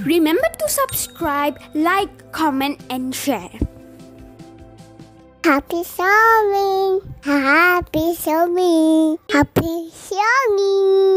Remember to subscribe, like, comment and share. Happy sewing! Happy sewing! Happy sewing!